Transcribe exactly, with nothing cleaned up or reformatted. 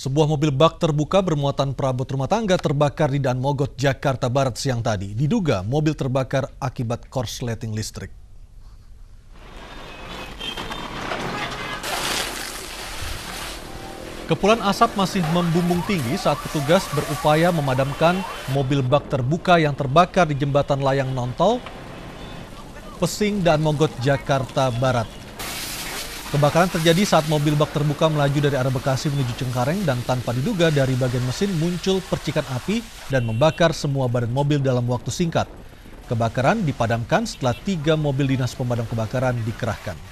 Sebuah mobil bak terbuka bermuatan perabot rumah tangga terbakar di Daan Mogot, Jakarta Barat siang tadi. Diduga mobil terbakar akibat korsleting listrik. Kepulan asap masih membumbung tinggi saat petugas berupaya memadamkan mobil bak terbuka yang terbakar di jembatan layang nontol Pesing, Daan Mogot, Jakarta Barat. Kebakaran terjadi saat mobil bak terbuka melaju dari arah Bekasi menuju Cengkareng dan tanpa diduga dari bagian mesin muncul percikan api dan membakar semua badan mobil dalam waktu singkat. Kebakaran dipadamkan setelah tiga mobil dinas pemadam kebakaran dikerahkan.